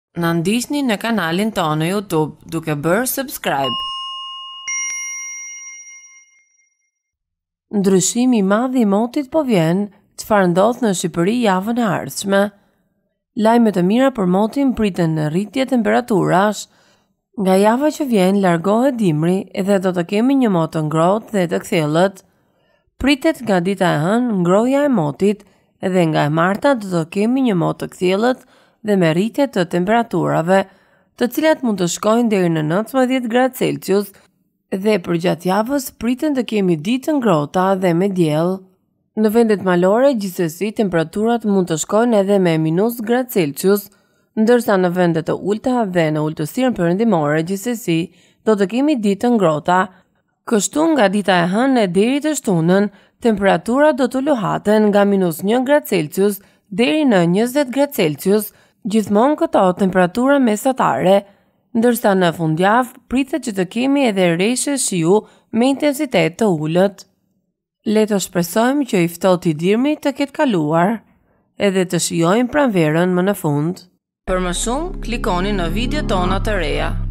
Na ndiqni në kanalin tonë në YouTube duke bërë subscribe. Ndryshimi i madh i motit po vjen, çfarë ndodh në Shqipëri javën e ardhshme. Lajme të mira për motin priten në rritje temperaturash. Nga java që vjen largohet dimri dhe do të kemi një mot të ngrohtë dhe të kthjellët. Pritet nga dita e hënë ngrohja e motit dhe nga e marta do të kemi një mot të kthjellët dhe me rritje të temperaturave, të cilat mund të shkojnë deri në 19 gradë Celsius, dhe përgjatë javës priten të kemi ditë ngrohta dhe me diell. Në vendet malore gjithsesi temperaturat mund të shkojnë edhe me -gradë Celsius, ndërsa në vendet të ulta dhe në ulëtësirën perëndimore gjithsesi do të kemi ditë ngrohta. Kështu nga dita e hënë deri të shtunën, temperaturat do të luhaten nga -1 gradë Celsius deri në 20 gradë Celsius, gjithmonë këto temperatura mesatare, ndërsa në fundjavë pritet që të kemi edhe rreshe shiu me intensitet të ulët. Le të shpresojmë që i ftohti dirmi të ketë kaluar, edhe të shijojmë pranverën më në fund. Për më shumë, klikoni në video tona të reja.